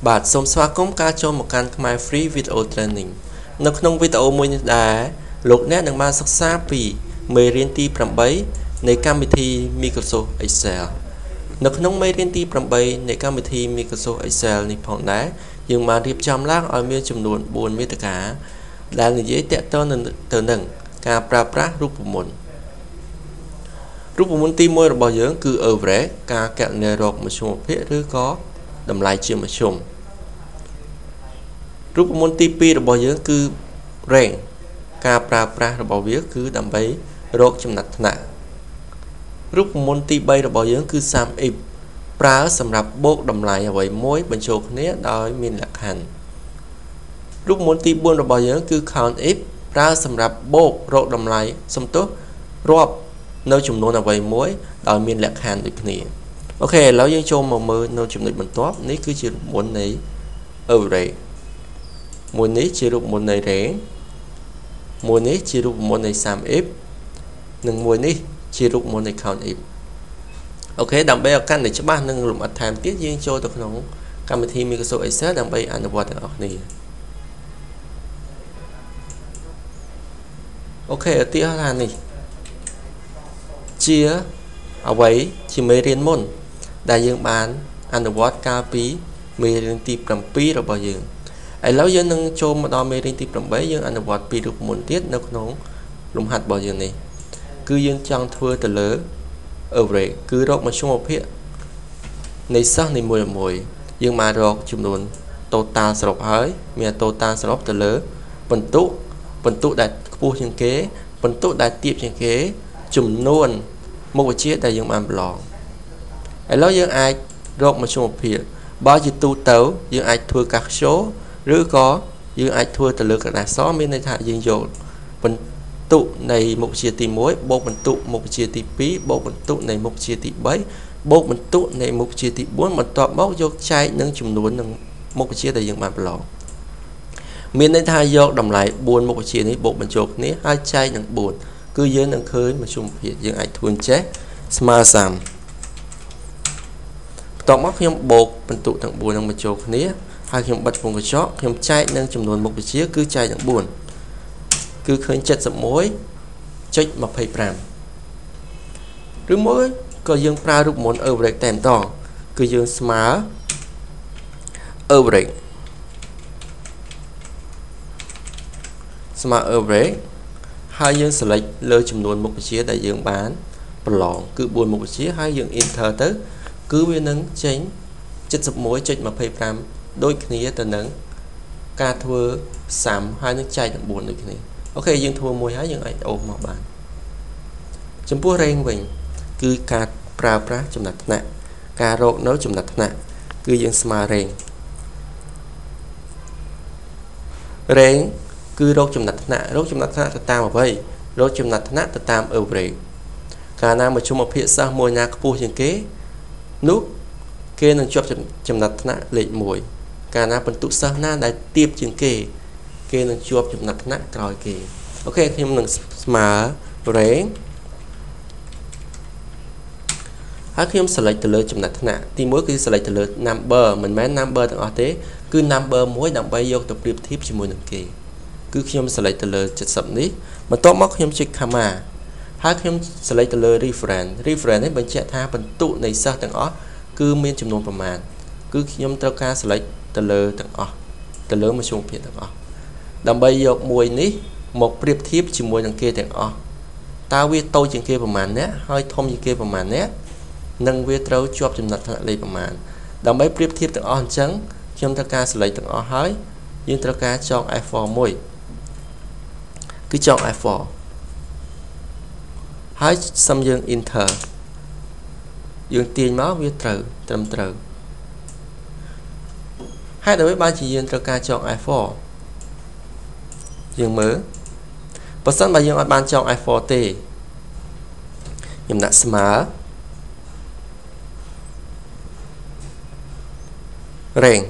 បាទសូមស្វាគមន៍ការចូលមកកាន់ Khmer Free Video Training នៅក្នុងវីដេអូមួយនេះដែរលោកអ្នកនឹងបានសិក្សាពីមេរៀនទី8នៃកម្មវិធី Microsoft Excel នៅក្នុងមេរៀនទី8នៃកម្មវិធី Microsoft Excel នេះផងដែរយើងបានរៀបចំឡើងឲ្យមានចំនួន4មាតិកាដែលនិយាយទាក់ទងទៅនឹងការប្រើប្រាស់រូបមន្តទី1របស់យើងគឺ Average ការកណនារកមធ្យមភាពឬក៏តម្លៃជាមធ្យមរូបមន្តទី2របស់យើងគឺ Range ការប្រើប្រាស់របស់វាគឺដើម្បីរកចំណាត់ថ្នាក់រូបមន្តទី3របស់យើងគឺ Sum If ប្រើសម្រាប់បូកតម្លៃអ្វីមួយបញ្ចូលគ្នាដោយមានលក្ខខណ្ឌរូបមន្តទី4របស់យើងគឺ Count If ប្រើសម្រាប់បូករកតម្លៃសំទោសរាប់នៅចំនួនអ្វីមួយដោយមានលក្ខខណ្ឌដូចគ្នាអូខេឥឡូវយើងចូលមកមើលនៅចំណុចបន្ទាប់នេះគឺជារូបមន្តនៃ Average មួយនេះជារូបមន្តនៃ Range មួយនេះជារូបមន្តនៃ Sum If និងមួយនេះជារូបមន្តនៃ Count If អូខេដើម្បីឲ្យកាន់តែច្បាស់និងលម្អិតថែមទៀតយើងចូលទៅក្នុងកម្មវិធី Microsoft Excel ដើម្បីអនុវត្តទាំងអស់គ្នាអូខេឧទាហរណ៍ថានេះជាអ្វីជាមេរៀនមុនដែលយើងបានអនុវត្តកាលពីមេរៀនទី7របស់យើងឥឡូវយើងនឹងចូលមកដល់មេរៀនទី8យើងអនុវត្តពីរូបមន្តទៀតនៅក្នុងលំហាត់របស់យើងនេះគឺយើងចង់ធ្វើទៅលើ Average គឺរកមធ្យមភាពនៃសិស្សនីមួយៗយើងបានរកចំនួន total សរុបហើយមាន total សរុបទៅលើបន្ទុកដែលខ្ពស់ជាងគេបន្ទុកដែលទាបជាងគេចំនួនមុខវិជ្ជាដែលយើងបានប្រឡងឥឡូវយើងអាចរកមធ្យមភាពបើជាទូទៅយើងអាចធ្វើកាសខ្ជោឬក៏យើងអាចធ្វើទៅលើក្រដាសសមានន័យថាយើងយកបន្ទុកនៃមុខវិជ្ជាទី1បូកបន្ទុកមុខវិជ្ជាទី2បូកបន្ទុកនៃមុខវិជ្ជាទី3បូកបន្ទុកនៃមុខវិជ្ជាទី4បន្ទាប់មកយកចែកនឹងចំនួននឹងមុខវិជ្ជាដែលយើងបានប្រឡងមានន័យថាយកតម្លៃ4មុខវិជ្ជានេះបូកបញ្ចូលគ្នាហើយចែកនឹង4គឺយើងនឹងឃើញមធ្យមភាពយើងអាចធ្វើអញ្ចេះស្មើ30បន្ទាប់មកខ្ញុំបូកបន្ទុកទាំង4នឹងបញ្ចូលគ្នាហើយខ្ញុំបិទវងកញ្ចក់ខ្ញុំចែកនឹងចំនួនមុខវិជ្ជាគឺចែកនឹង4គឺឃើញ 71.25 ឬមួយក៏យើងប្រើរូបមន្ត Average តែម្ដងគឺយើងស្មើ Average ហើយយើង select លើចំនួនមុខវិជ្ជាដែលយើងបានប្រឡងគឺ4មុខវិជ្ជាហើយយើង enter ទៅគឺវានឹងចេញ 71.25 ដូចគ្នាទៅនឹងការធ្វើសាំហើយនឹងចែកទាំង4ដូចគ្នាអូខេយើងធ្វើមួយហើយយើងអាចអូសមកបានចំពោះ range វិញគឺការប្រើប្រាស់ចំណាត់ថ្នាក់ការរកនៅចំណាត់ថ្នាក់គឺយើងស្មើ range គឺរកចំណាត់ថ្នាក់ទៅតាមអ្វីរកចំណាត់ថ្នាក់ទៅតាម Average កាលណាមធ្យមភាពសិស្សមួយណាខ្ពស់ជាងគេនោះគេនឹងជាប់ចំណាត់ថ្នាក់លេខ1កាលណាបន្ទុកសិស្សណាដែលទាបជាងគេនឹងជាប់ចំណាត់ថ្នាក់ក្រោយគេអូខេខ្ញុំនឹងស្មើ range ហើយខ្ញុំ select ទៅលើចំណាត់ថ្នាក់ទី1គឺ select ទៅលើ number មិនមែន number ទាំងអស់ទេគឺ number មួយដើម្បីយកទៅប្រៀបធៀបជាមួយនឹងគេគឺខ្ញុំ select ទៅលើ70នេះបន្ទាប់មកខ្ញុំចុច comma ហើយខ្ញុំ select ទៅលើ reference នេះបញ្ជាក់ថាបន្ទុកនៃសិស្សទាំងអស់គឺមានចំនួនប្រមាណគឺខ្ញុំត្រូវការ select ទៅលើទាំងអស់ទៅលើមធ្យមភាពទាំងអស់ដើម្បីយកមួយនេះមកប្រៀបធៀបជាមួយនឹងគេទាំងអស់តើវាតូចជាងគេប្រមាណអ្នកហើយធំជាងគេប្រមាណអ្នកនិងវាត្រូវជាប់ចំណាត់ថ្នាក់លេខប្រមាណដើម្បីប្រៀបធៀបទាំងអស់អញ្ចឹងខ្ញុំត្រូវការ select ទាំងអស់ហើយយើងត្រូវការចង F4 មួយគឺចង F4 ហើយសុំយើង enter យើងទាញមកវាត្រូវត្រឹមត្រូវហើយដើម្បីបានជាយើងត្រូវការចង F4 យើងមើលបើសិនបើយើងអត់បានចង F4 ទេខ្ញុំដាក់ស្មើ range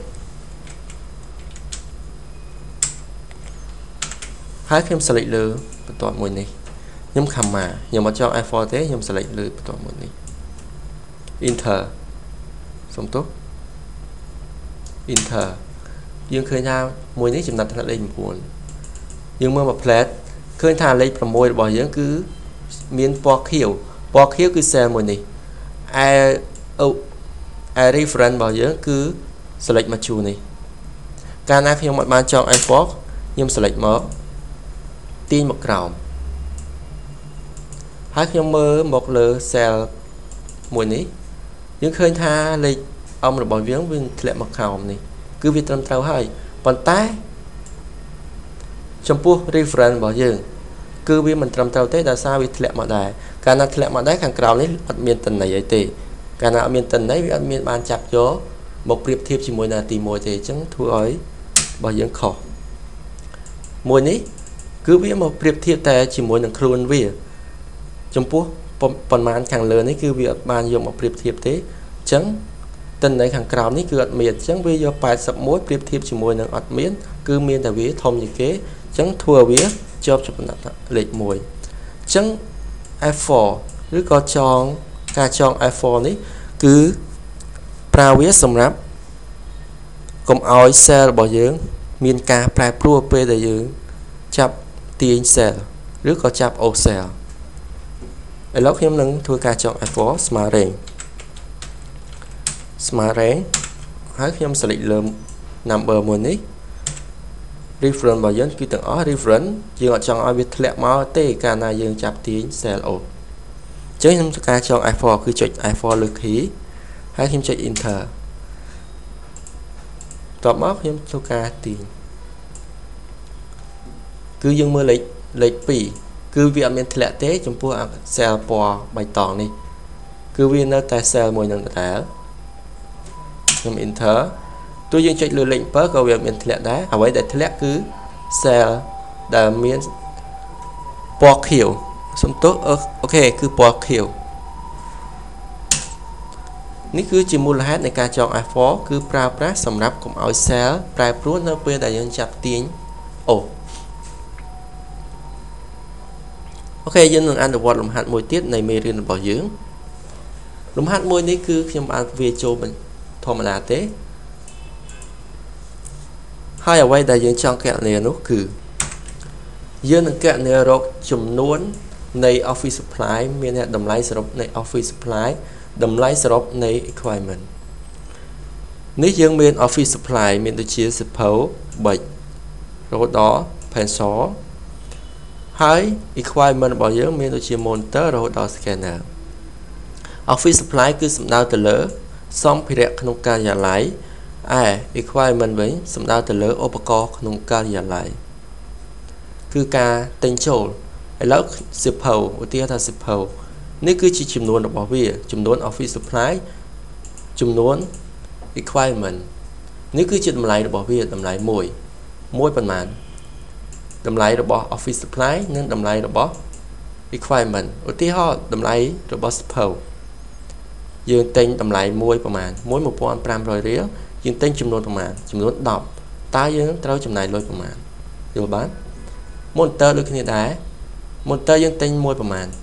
ហើយខ្ញុំ select លើបន្ទាត់មួយនេះខ្ញុំ comma ខ្ញុំអត់ចង F4 ទេខ្ញុំ select លើបន្ទាត់មួយនេះ enter សុំទោស enter យើងឃើញថាមួយនេះចំណាត់ថ្នាក់លេខ 9 យើងមើលមក plate ឃើញថាលេខ 6 របស់យើងគឺមានពណ៌ខៀវគឺ cell មួយនេះឯ reference របស់យើងគឺ select មកជួរនេះកាលណាខ្ញុំអត់បានចង់ A4 ខ្ញុំ select មកទាញមកក្រោមហើយខ្ញុំមើលមកលើ cell មួយនេះយើងឃើញថាលេខអំរបស់យើងវាធ្លាក់មកក្រោមនេះគឺវាត្រឹមត្រូវហើយប៉ុន្តែចំពោះ reference របស់យើងគឺវាមិនត្រឹមត្រូវទេដោយសារវាធ្លាក់មកដែរកាលណាធ្លាក់មកដែរខាងក្រោមនេះអត់មានតន័យអីទេកាលណាអត់មានតន័យវាអត់មានបានចាប់យកមកប្រៀបធៀបជាមួយនឹងទី1ទេអញ្ចឹងធ្វើឲ្យរបស់យើងខុសមួយនេះគឺវាមកប្រៀបធៀបតែជាមួយនឹងខ្លួនវាចំពោះប៉ុន្មានខាងលើនេះគឺវាអត់បានយកមកប្រៀបធៀបទេអញ្ចឹងតន័យខាងក្រោមនេះគឺអត់មានអញ្ចឹងវាយក81ប្រៀបធៀបជាមួយនឹងអត់មានគឺមានតែវាធំជាងគេអញ្ចឹងធ្វើឲ្យវាជាប់ចំណាត់លេខ1អញ្ចឹង F4 ឬក៏ការចង F4 នេះគឺប្រើវាសម្រាប់កុំឲ្យ cell របស់យើងមានការប្រែប្រួលពេលដែលយើងចាប់ទាញ cell ឬក៏ចាប់ O cell ឥឡូវខ្ញុំនឹងធ្វើការចង F4 ស្មើរែងហើយខ្ញុំ select លើ number មួយនេះ reference របស់យើងគឺទាំងអស់ reference យើងអត់ចង់ឲ្យវាធ្លាក់មកទេកាលណាយើងចាប់ទាញ cell O អញ្ចឹងខ្ញុំធ្វើការចង F4 គឺចុច F4 លើ key ហើយខ្ញុំចុច enter តបមកខ្ញុំធ្វើការទាញគឺយើងមើលលេខ 2 គឺវាអត់មានធ្លាក់ទេចំពោះ cell ពណ៌បៃតងនេះគឺវានៅតែ cell មួយនឹងដដែលខ្ញុំ enter ទោះយើងចុចលើលេខ 7 ក៏វាអត់មានធ្លាក់ដែរអ្វីដែលធ្លាក់គឺ cell ដែលមានពណ៌ខៀវសំទោសអូខេគឺពណ៌ខៀវនេះគឺជាមូលហេតុនៃការចង F4 គឺប្រើប្រាស់សម្រាប់កុំឲ្យ cell ប្រែប្រួលនៅពេលដែលយើងចាប់ទាញអូខេយើងនឹងអនុវត្តលំហាត់មួយទៀតនៃមេរៀនរបស់យើងលំហាត់មួយនេះគឺខ្ញុំបានវាចូលធម្មតាទេហើយអ្វីដែលយើងចង់កណនានោះគឺយើងនឹងកណនារកចំនួននៃ office supply មានតម្លៃសរុបនៃ office supply តម្លៃសរុបនៃ equipment នេះយើងមាន office supply មានដូចជាសភៅប៊ិចរហូតដល់ pencil ហើយ equipment របស់យើងមានដូចជា monitor រហូតដល់ scanner office supply គឺសំដៅទៅលើសម្ភារៈក្នុងការិយាល័យឯ equipment វិញសំដៅទៅលើឧបករណ៍ក្នុងការិយាល័យគឺការទិញចូលឥឡូវសៀវភៅឧទាហរណ៍ថាសៀវភៅនេះគឺជាចំនួនរបស់វាចំនួន office supply ចំនួន equipment នេះគឺជាតម្លៃរបស់វាតម្លៃមួយប៉ុន្មានតម្លៃរបស់ office supply និងតម្លៃរបស់ equipment ឧទាហរណ៍តម្លៃរបស់សៀវភៅយើងទិញតម្លៃមួយប្រមាណ1500រៀលយើងទិញចំនួនប្រមាណចំនួន10តើយើងត្រូវចំណាយលុយប្រមាណយល់បាន monitor ដូចគ្នាដែរ monitor យើងទិញមួយប្រមាណ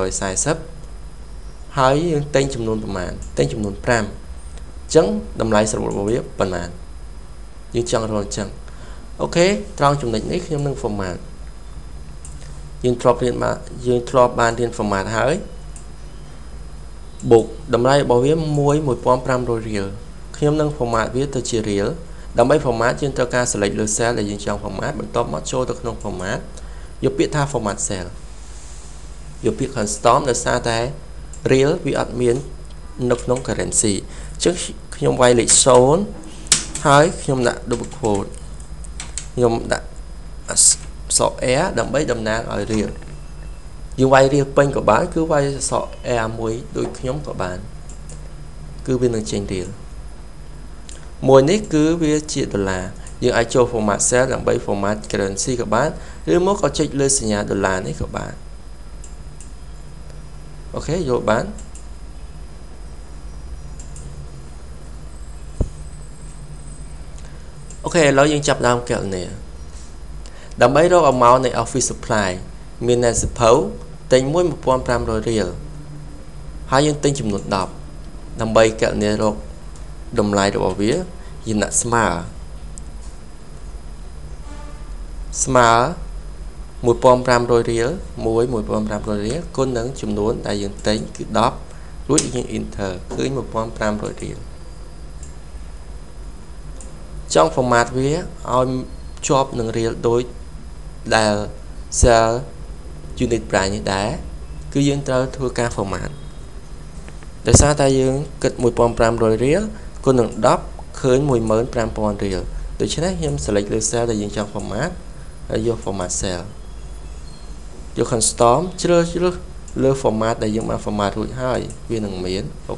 140ហើយយើងទិញចំនួនប្រមាណទិញចំនួន5អញ្ចឹងតម្លៃសរុបរបស់វាប៉ុន្មានយើងចង់រកអញ្ចឹងអូខេត្រង់ចំណុចនេះខ្ញុំនឹង format យើងធ្លាប់បានរៀន format ហើយបូកតម្លៃរបស់វា1500រៀលខ្ញុំនឹង format វាទៅជារៀលដើម្បី format យើងត្រូវការ select លើ cell ដែលយើងចង់ format បន្ទាប់មកចូលទៅក្នុង format យកពាក្យថា format cell យកពាក្យ custom ដោយសារតែ រៀលវាអត់មាននៅក្នុង currency អញ្ចឹងខ្ញុំវាយលេខ0ហើយខ្ញុំដាក់ double quote ខ្ញុំដាក់អក្សរ R ដើម្បីតំណាងឲ្យរៀលយើងវាយរៀលពេញក៏បានគឺវាយអក្សរ R មួយដូចខ្ញុំក៏បានគឺវានឹងចេញរៀលមួយនេះគឺវាជាដុល្លារយើងអាចចូល format cell ដើម្បី format currency ក៏បានឬមកក៏ចុចលើសញ្ញាដុល្លារនេះក៏បានអូខេយល់បានអូខេឥឡូវយើងចាប់ដើមកណនាដើម្បីរក amount នៃ office supply មានអ្នកសភៅទិញ1500រៀលហើយយើងទិញចំនួន10ដើម្បីកណនារកតម្លៃរបស់វាយើងដាក់ស្មើ1500 រៀល1,500 រៀលគុណនឹងចំនួនដែលយើងទិញគឺ10រួចយើង enter ឃើញ1,500 រៀលចង់ format វាឲ្យជាប់នឹងរៀលដូចដែល cell unit price នេះដែរគឺយើងត្រូវធ្វើការ format ដោយសារតែយើងគិត 1,500 រៀលគុណនឹង10ឃើញ 15,000 រៀលដូច្នេះខ្ញុំ select លើ cell ដែលយើងចង់ format ហើយយក format cell យក custom ជ្រើសលើ format ដែលយើងបាន format រួចហើយវានឹងមានអូ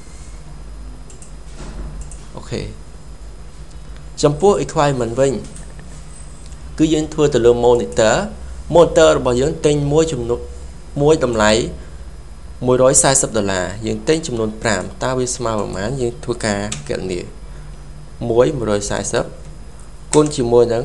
ខេចំពោះ requirement វិញគឺយើងធ្វើទៅលើ monitor របស់យើងទិញមួយតម្លៃ$140យើងទិញចំនួន5តើវាស្មើប្រមាណយើងធ្វើការគណនា140គុណជាមួយនឹង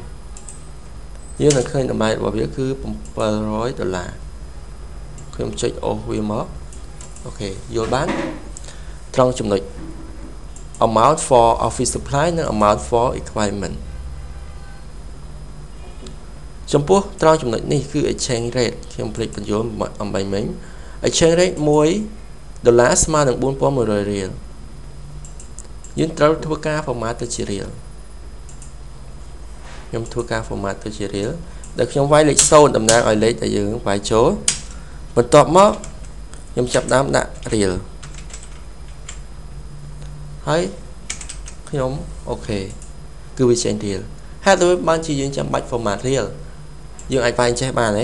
5យើងនឹងឃើញតម្លៃរបស់វាគឺ$700ខ្ញុំចុចអូសវាមកអូខេយល់បានត្រង់ចំណុច amount for office supply និង amount for equipment ចំពោះត្រង់ចំណុចនេះគឺ exchange rate ខ្ញុំភ្លេចបញ្យល់អំបីមិញ exchange rate $1ស្មើនឹង 4,100 រៀលយើងត្រូវធ្វើការ format ទៅជារៀលខ្ញុំធ្វើការ format ទៅជារៀលដែលខ្ញុំវាយលេខ0តំណាងឲ្យលេខដែលយើងវាយចូលបន្ទាប់មកខ្ញុំចាប់ដើមដាក់រៀលហើយខ្ញុំអូខេគឺវាចេញរៀលហេតុដូចបានជាយើងចាំបាច់ format រៀលយើងអាចវាយចេះបានទេ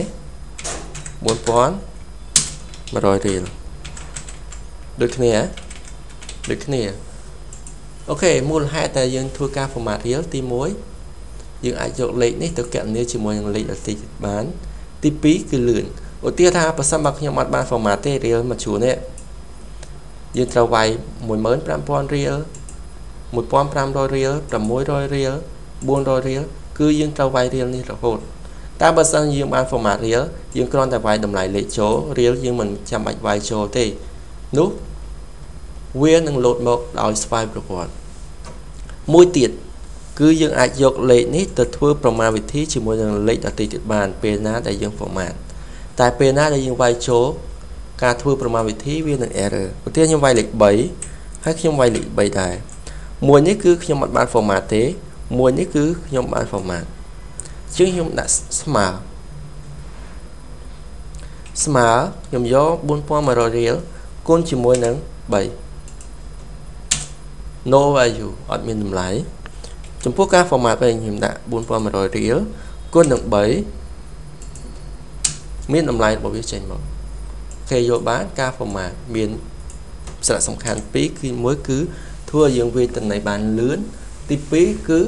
4,100 រៀលដូចគ្នាអូខេមូលហេតុតែយើងធ្វើការ format រៀលទី1យើងអាចយកលេខនេះទៅគណនាជាមួយនឹងលេខដទៃទៀតបានទី2គឺលឿនឧទាហរណ៍ថាប្រសិនបើខ្ញុំអត់បាន format ទេរៀលមួយជួរនេះយើងត្រូវវាយ 15,000 រៀល 1,500 រៀល 600 រៀល 400 រៀលគឺយើងត្រូវវាយរៀលនេះរហូតតែបើសិនយើងបាន format រៀលយើងគ្រាន់តែវាយតម្លៃលេខចូលរៀលយើងមិនចាំបាច់វាយចូលទេនោះវានឹងលោតមកដោយស្វ័យប្រវត្តិមួយទៀតគឺយើងអាចយកលេខនេះទៅធ្វើប្រមាណវិធីជាមួយនឹងលេខដទៃទៀតបានពេលណាដែលយើង format តែពេលណាដែលយើងវាយចូលការធ្វើប្រមាណវិធីវានឹង error ឧទាហរណ៍ខ្ញុំវាយលេខ3ហើយខ្ញុំវាយលេខ3ដែរមួយនេះគឺខ្ញុំអត់បាន format ទេមួយនេះគឺខ្ញុំបាន format ជាងខ្ញុំដាក់ស្មើខ្ញុំយក 4,100 រៀលគុណជាមួយនឹង3 no value អត់មានតម្លៃចំពោះការ format វិញខ្ញុំដាក់ 4,100 រៀលគុណនឹង3មានតម្លៃរបស់វាចេញមកគេយល់បានការ format មានសារៈសំខាន់2គឺ1គឺធ្វើឲ្យយើងវាយទិន្នន័យបានលឿនទី2គឺ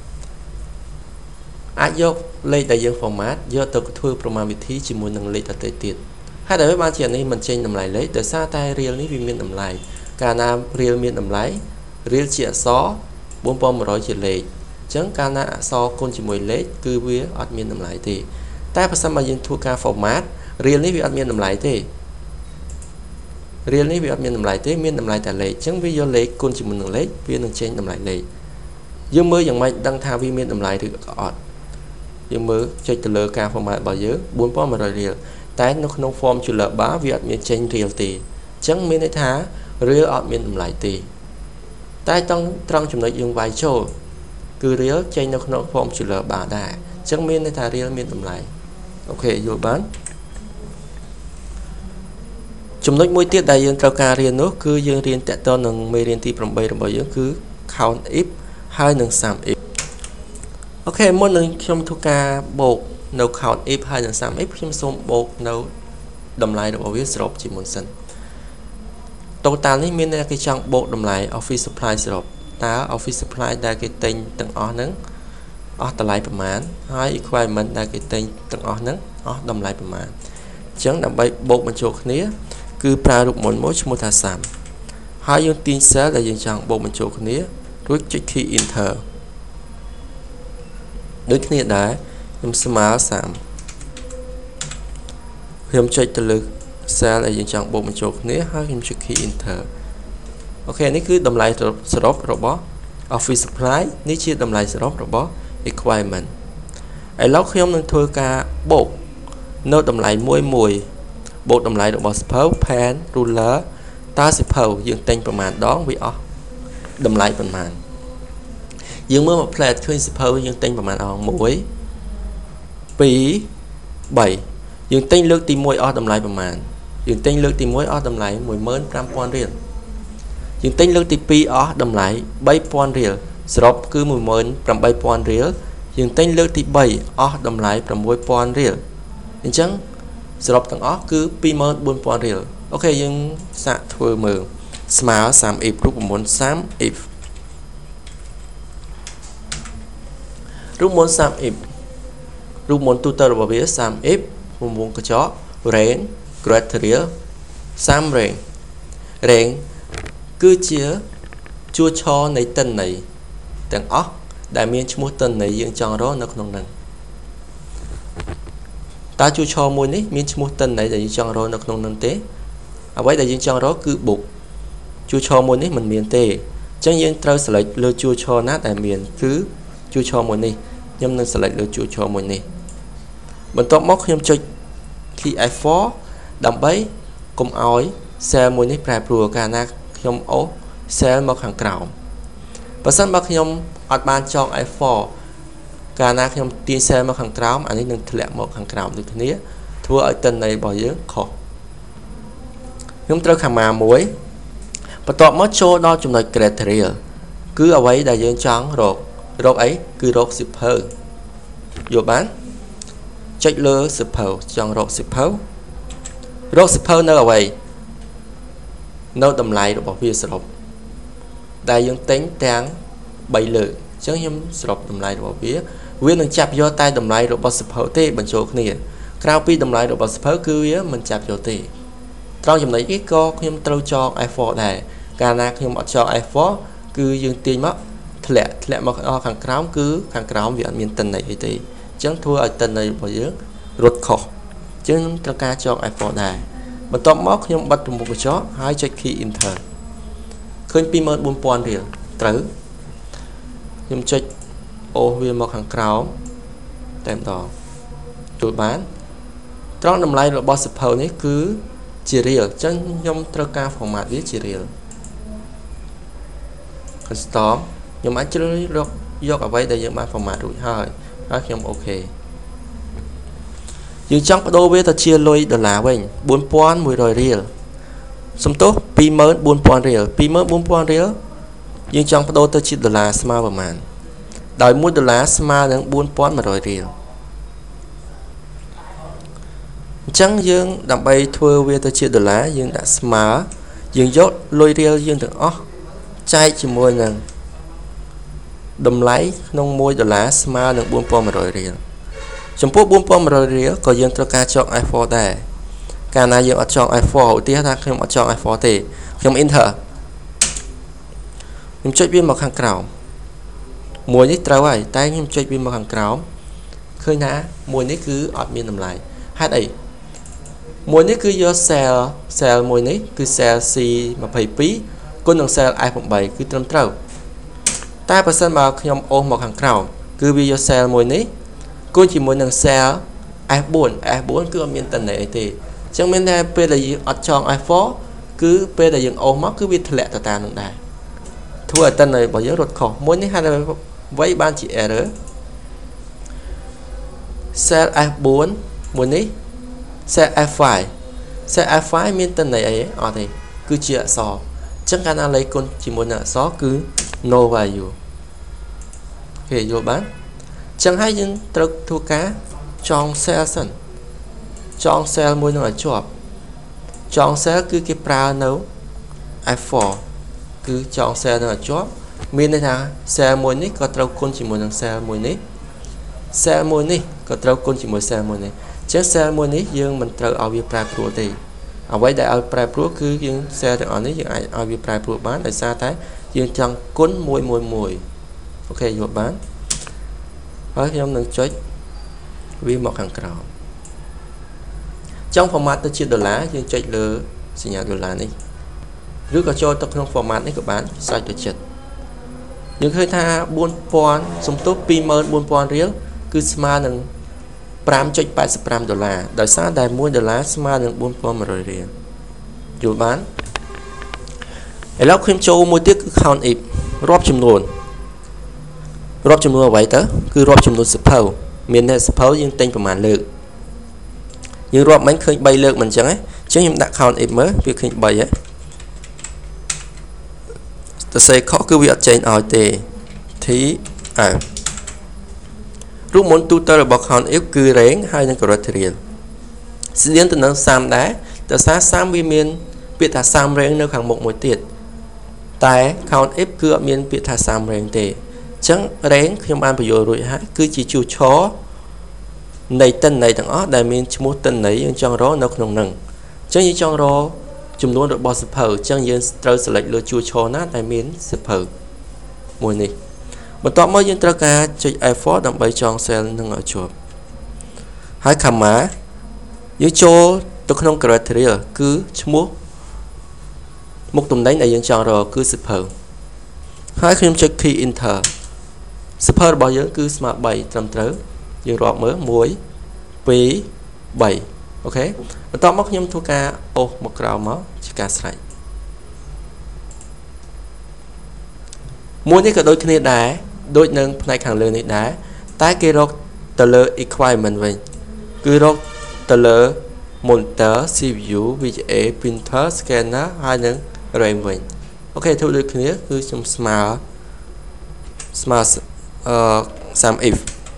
អាចយកលេខដែលយើង format យកទៅធ្វើប្រមាណវិធីជាមួយនឹងលេខដទៃទៀតហើយដែលបានជានេះមិនចេញតម្លៃលេខដោយសារតែរៀលនេះវាមានតម្លៃកាលណារៀលមានតម្លៃរៀលជាអក្សរ 4,100 ជាលេខអញ្ចឹងកាលណាអក្សរគុណជាមួយលេខគឺវាអត់មានតម្លៃទេតែបើសិនបើយើងធ្វើការ format រៀលនេះវាអត់មានតម្លៃទេរៀលនេះវាអត់មានតម្លៃទេមានតម្លៃតែលេខអញ្ចឹងវាយកលេខគុណជាមួយនឹងលេខវានឹងចេញតម្លៃលេខយើងមើលយ៉ាងម៉េចដឹងថាវាមានតម្លៃឬក៏អត់យើងមើលចុចទៅលើការ format របស់យើង 4,100 រៀលតែនៅក្នុង formula bar វាអត់មានចេញរៀលទេអញ្ចឹងមានន័យថារៀលអត់មានតម្លៃទេតែត្រង់ចំណុចយើងវាយចូលគឺរៀលចេញនៅក្នុង formula bar ដែរអញ្ចឹងមានន័យថារៀលមានតម្លៃអូខេយល់បានចំណុចមួយទៀតដែលយើងត្រូវការរៀននោះគឺយើងរៀនតកតនឹងមេរៀនទី8របស់យើងគឺ count if ហើយនឹង sum if អូខេមុននឹងខ្ញុំធ្វើការបូកនៅ count if ហើយនឹង sum if ខ្ញុំសូមបូកនៅតម្លៃរបស់វាសរុបជាមុនសិន total នេះមានន័យថាគេចង់បូកតម្លៃ office supply សរុបតើ office supply ដែលគេទិញទាំងអស់ហ្នឹងអស់តម្លៃប្រមាណហើយ requirement ដែលគេទិញទាំងអស់ហ្នឹងអស់តម្លៃប្រមាណអញ្ចឹងដើម្បីបូកបញ្ចូលគ្នាគឺប្រើរូបមន្តមួយឈ្មោះថា sum ហើយយើងទាញ cell ដែលយើងចង់បូកបញ្ចូលគ្នារួចចុច key enter ដូចគ្នាដែរខ្ញុំស្មើ sum ខ្ញុំចុចទៅលើ cell ដែលយើងចង់បូកបញ្ចូលគ្នាហើយខ្ញុំចុច key enter អូខេនេះគឺតម្លៃសរុបរបស់ office supply នេះជាតម្លៃសរុបរបស់ requirement ឥឡូវខ្ញុំនឹងធ្វើការបូកនៅតម្លៃមួយបូកតម្លៃរបស់សភៅ pen ruler តើសភៅយើងទិញប្រមាណដងវាអស់តម្លៃប្រមាណយើងមើលមកផ្លែតឃើញសភៅយើងទិញប្រមាណដង1 2 3យើងទិញលើកទី1អស់តម្លៃប្រមាណយើងទិញលើកទី1អស់តម្លៃ 15000 រៀលយើងទិញលើកទី2អស់តម្លៃ 3000 រៀលសរុបគឺ 18000 រៀលយើងទិញលើកទី3អស់តម្លៃ 6000 រៀលអញ្ចឹងសរុបទាំងអស់គឺ 24000 រៀលអូខេយើងសាកធ្វើមើលស្មើ30 if រូបមន្ត30 if រូបមន្ត30 if រូបមន្តទូទៅរបស់វា30 if រង្វង់កញ្ចក់ range criteria 30 range គឺជាជួរឆនៃទិន្នន័យទាំងអស់ដែលមានឈ្មោះទិន្នន័យយើងចង់រកនៅក្នុងហ្នឹងតើជួរឆមួយនេះមានឈ្មោះទិន្នន័យដែលយើងចង់រកនៅក្នុងហ្នឹងទេអ្វីដែលយើងចង់រកគឺ book ជួរឆមួយនេះមិនមានទេអញ្ចឹងយើងត្រូវ select លើជួរឆណាដែលមានគឺជួរឆមួយនេះខ្ញុំនឹង select លើជួរឆមួយនេះបន្ទាប់មកខ្ញុំចុច key F4 ដើម្បីកុំឲ្យ cell មួយនេះប្រែប្រួលកាលណាខ្ញុំអូស cell មកខាងក្រោមបើសិនបើខ្ញុំអត់បានចង F4 កាលណាខ្ញុំទាញ cell មកខាងក្រោមអានេះនឹងធ្លាក់មកខាងក្រោមដូចគ្នាធ្វើឲ្យទិន្នន័យរបស់យើងខុសខ្ញុំត្រូវខាងម៉ាមួយបន្ទាប់មកចូលដល់ចំណុច criteria គឺអ្វីដែលយើងចង់រកអីគឺរកសៀវភៅយល់បានចុចលើសៀវភៅចង់រកសៀវភៅនៅអ្វីនៅតម្លៃរបស់វាសរុបដែលយើងទិញទាំង3លើកអញ្ចឹងខ្ញុំសរុបតម្លៃរបស់វានឹងចាប់យកតែតម្លៃរបស់សៀវភៅទេបញ្ចូលគ្នាក្រៅពីតម្លៃរបស់សៀវភៅគឺវាមិនចាប់យកទេត្រង់ចំណុចនេះក៏ខ្ញុំត្រូវចង F4 ដែរកាលណាខ្ញុំអត់ចង F4 គឺយើងទាញមកធ្លាក់មកដល់ខាងក្រោមគឺខាងក្រោមវាអត់មានទិន្នន័យអីទេអញ្ចឹងធ្វើឲ្យទិន្នន័យរបស់យើងរត់ខុសអញ្ចឹងត្រូវការចង F4 ដែរបន្ទាប់មកខ្ញុំបិទរង្វង់កញ្ចក់ហើយចុច key enter ឃើញ 24000 រៀលត្រូវខ្ញុំចុចអូសវាមកខាងក្រោមតែម្ដងជួយបានត្រង់តម្លៃរបស់សៀវភៅនេះគឺជារៀលអញ្ចឹងខ្ញុំត្រូវការ format វាជារៀល custom ខ្ញុំអាចជ្រើសរើសយកអ្វីដែលយើងបាន format រួចហើយខ្ញុំអូខេយើងចង់បដូរវាទៅជាលុយដុល្លារវិញ 4100 រៀលសំទោស 24000 រៀល 24000 រៀលយើងចង់បដូរទៅជាដុល្លារស្មើប្រមាណដោយ1ដុល្លារស្មើនឹង4100 រៀលអញ្ចឹងយើងដើម្បីធ្វើវាទៅជាដុល្លារយើងដាក់ស្មើយើងយកលុយរៀលយើងទាំងអស់ចែកជាមួយនឹងតម្លៃក្នុង1ដុល្លារស្មើនឹង4100 រៀលចំពោះ4100 រៀលក៏យើងត្រូវការចង F4 ដែរកាលណាយើងអត់ចង F4 ឧទាហរណ៍ថាខ្ញុំអត់ចង F4 ទេខ្ញុំ enter ខ្ញុំចុចវាមកខាងក្រោមមួយនេះត្រូវហើយតែខ្ញុំចុចវាមកខាងក្រោមឃើញថាមួយនេះគឺអត់មានតម្លៃហេតុអីមួយនេះគឺយក cell មួយនេះគឺ cell C22 គុណនឹង cell F8 គឺត្រឹមត្រូវតែបើសិនបើខ្ញុំអូសមកខាងក្រោមគឺវាយក cell មួយនេះគុណជាមួយនឹង cell F4 គឺអត់មានតន័យអីទេអញ្ចឹងមានតែពេលដែលយើងអត់ចង F4 គឺពេលដែលយើងអូសមកគឺវាធ្លាក់ទៅតាមនឹងដែរធ្វើឲ្យតន័យរបស់យើងរត់ខុសមួយនេះហេតុអ្វីបានជា error cell F4 មួយនេះ cell F5 មានតន័យអីអត់ទេគឺជាអក្សរអញ្ចឹងកាលណាលេខគុណជាមួយនឹងអក្សរគឺ no value គេយល់បានអញ្ចឹងហើយយើងត្រូវធ្វើការចង cell សិនចង cell មួយនឹងឲ្យជាប់ចង cell គឺគេប្រើនៅ F4 គឺចង cell នឹងឲ្យជាប់មានន័យថា cell មួយនេះក៏ត្រូវគុណជាមួយនឹង cell មួយនេះ cell មួយនេះក៏ត្រូវគុណជាមួយ cell មួយនេះអញ្ចឹង cell មួយនេះយើងមិនត្រូវឲ្យវាប្រែប្រួលទេអ្វីដែលឲ្យប្រែប្រួលគឺយើង cell ទាំងអស់នេះយើងអាចឲ្យវាប្រែប្រួលបានដោយសារតែយើងចង់គុណ1 អូខេយល់បានហើយខ្ញុំនឹងចុចវាមកខាងក្រោមចង់ format ទៅជាដុល្លារយើងចុចលើសញ្ញាដុល្លារនេះឬក៏ចូលទៅក្នុង format នេះក៏បានស្រេចទៅចិត្តយើងឃើញថា4000សំទោស 24000 រៀលគឺស្មើនឹង $5.85 ដោយសារតែ$1ស្មើនឹង 4,100 រៀលយល់បានឥឡូវខ្ញុំចូលមួយទៀតគឺ count if រាប់ចំនួនអ្វីទៅគឺរាប់ចំនួនសភៅមានន័យសភៅយើងទិញប្រមាណលើកយើងរាប់មិញឃើញ3លើកមិនអញ្ចឹងទេអញ្ចឹងខ្ញុំដាក់ count if មើលវាឃើញ3ហ៎ទៅសេខុសគឺវាអត់ចេញឲ្យទេ T R រូបមន្តទូទៅរបស់ count if គឺ range ហើយនឹង criteria ស្តៀងទៅនឹង sum ដែរតែសារ sum វាមានពាក្យថា sum range នៅខាងមុខមួយទៀតតែ count if គឺអត់មានពាក្យថា sum range ទេអញ្ចឹង range ខ្ញុំបានបញ្យល់រួចហើយគឺជាជួរឈរនៃទិន្នន័យទាំងអស់ដែលមានឈ្មោះទិន្នន័យយើងចង់រកនៅក្នុងហ្នឹងអញ្ចឹងយើងចង់រកចំនួនរបស់សភៅអញ្ចឹងយើងត្រូវ select លើជួរឈរណាដែលមានសភៅមួយនេះបន្ទាប់មកយើងត្រូវការចុច F4 ដើម្បីចង cell នឹងឲ្យជាប់ហើយ comma យើងចូលទៅក្នុង criteria គឺឈ្មោះមុខតំណែងដែលយើងចង់រកគឺសភៅហើយខ្ញុំចុច key enter សភៅរបស់យើងគឺស្មើ3ត្រឹមត្រូវយើងរាប់មើល1 2 3អូខេបន្ទាប់មកខ្ញុំធ្វើការអូសមកក្រោមមកជាការស្រេចមួយនេះក៏ដូចគ្នាដែរដូចនឹងផ្នែកខាងលើនេះដែរតែគេរកទៅលើ requirement វិញគឺរកទៅលើ monitor CPU VGA printer scanner ហើយនឹង RAM វិញអូខេធ្វើដូចគ្នាគឺខ្ញុំស្មើsum if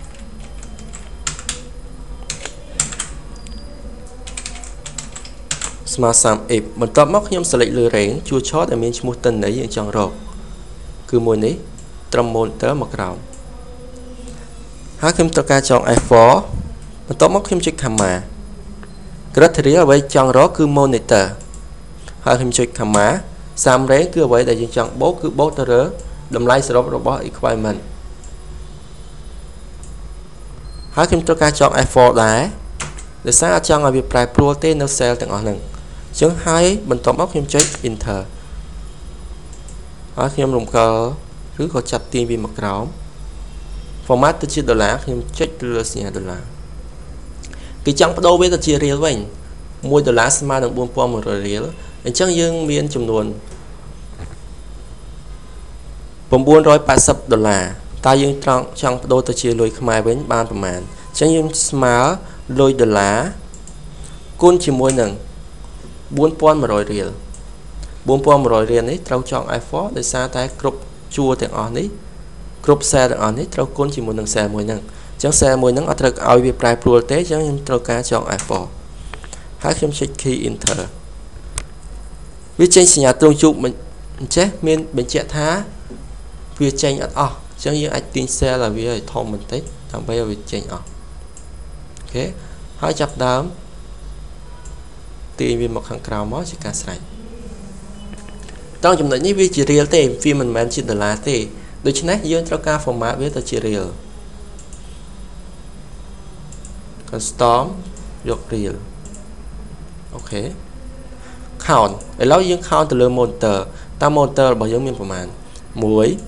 ស្មើ sum if បន្ទាប់មកខ្ញុំ select លើ range ជួរឈរដែលមានឈ្មោះទិន្នន័យយើងចង់រកគឺមួយនេះត្រឹម monitor មកក្រោមហើយខ្ញុំត្រូវការចង F4 បន្ទាប់មកខ្ញុំចុច comma criteria អ្វីចង់រកគឺ monitor ហើយខ្ញុំចុច comma sum range គឺអ្វីដែលយើងចង់បូកគឺបូកទៅលើតម្លៃសរុបរបស់ requirement ហើយខ្ញុំត្រូវការចង F4 ដែរដោយសារអត់ចង់ឲ្យវាប្រែប្រួលទេនៅ cell ទាំងអស់ហ្នឹងអញ្ចឹងហើយបន្ទាប់មកខ្ញុំចុច enter ហើយខ្ញុំរំកិលឬក៏ចាប់ទាញវាមកក្រោម format ទៅជាដុល្លារខ្ញុំចុចលើសញ្ញាដុល្លារគេចង់បដូរវាទៅជារៀលវិញ$1ស្មើនឹង 4,100 រៀលអញ្ចឹងយើងមានចំនួន$980តើយើងចង់បដូរទៅជាលុយខ្មែរវិញបានប្រមាណអញ្ចឹងយើងស្មើលុយដុល្លារគុណជាមួយនឹង$4,100 រៀល$4,100 រៀលនេះត្រូវចង F4 ដោយសារតែគ្រប់ជួរទាំងអស់នេះគ្រប់ cell ទាំងអស់នេះត្រូវគុណជាមួយនឹង cell មួយហ្នឹងអញ្ចឹង cell មួយហ្នឹងអត់ត្រូវឲ្យវាប្រែប្រួលទេអញ្ចឹងខ្ញុំត្រូវការចង F4 ហើយខ្ញុំចុច key enter វាចេញសញ្ញាទ្រង់ជួបអញ្ចេះមានបញ្ជាក់ថាវាចេញអត់អស់អញ្ចឹងយើងអាចទាញ cell ឲ្យវាឲ្យធំបន្តិចដើម្បីឲ្យវាចេញអស់អូខេហើយចាប់ដើមទាញវាមកខាងក្រៅមកជាការស្រេចតោះចំណុចនេះវាជារៀលទេវាមិនមែនជាដុល្លារទេដូច្នេះយើងត្រូវការ format វាទៅជារៀល custom យករៀលអូខេ count ឥឡូវយើង count ទៅលើ monitor តើ monitor របស់យើងមានប្រមាណ1 2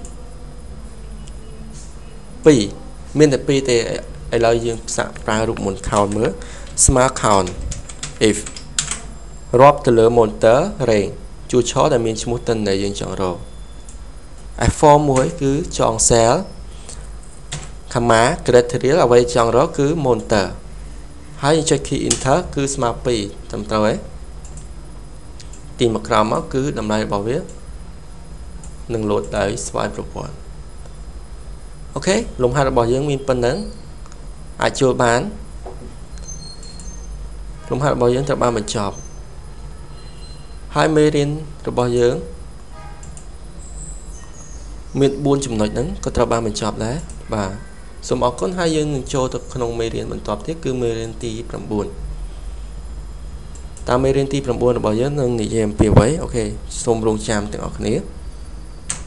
មានតែ2ទេឥឡូវយើងសាកប្រើរូបមន្ត count មើលស្មើ count if រាប់ទៅលើ monitor range ជួរឈរដែលមានឈ្មោះទិន្នន័យយើងចង់រក F4 មួយគឺចង cell comma criteria អ្វីចង់រកគឺ monitor ហើយយើងចុច key enter គឺស្មើ2ត្រឹមត្រូវទេទីមកក្រោមមកគឺតម្លៃរបស់វានឹងលោតដោយស្វ័យប្រព័ន្ធអូខេលំហាត់របស់យើងមានប៉ុណ្ណឹងអាចចូលបានលំហាត់របស់យើងត្រូវបានបញ្ចប់ហើយមេរៀនរបស់យើងមាន4ចំណុចហ្នឹងក៏ត្រូវបានបញ្ចប់ដែរបាទសូមអរគុណហើយយើងនឹងចូលទៅក្នុងមេរៀនបន្ទាប់ទៀតគឺមេរៀនទី9តាមមេរៀនទី9របស់យើងនឹងនិយាយអំពីអ្វីអូខេសូមរងចាំទាំងអស់គ្នា